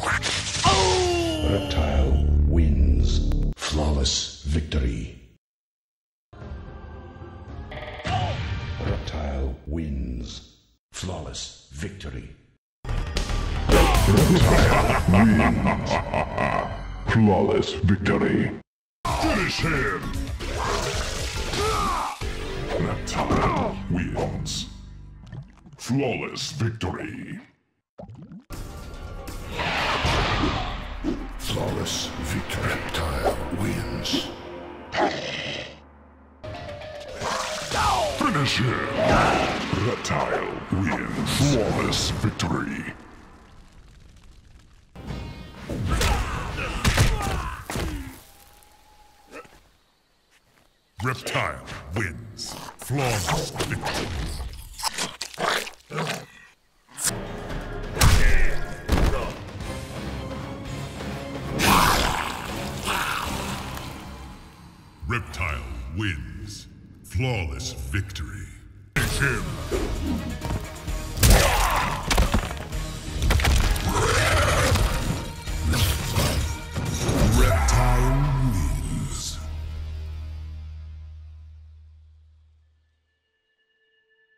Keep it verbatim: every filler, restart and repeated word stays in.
Reptile wins. Flawless victory. Reptile wins. Flawless victory. Reptile wins. Flawless victory. Finish him! Reptile wins. Flawless victory. Flawless victory. Reptile wins. Finish him. Reptile wins. Flawless victory. Reptile wins. Flawless victory. Reptile wins. Flawless victory. It's him.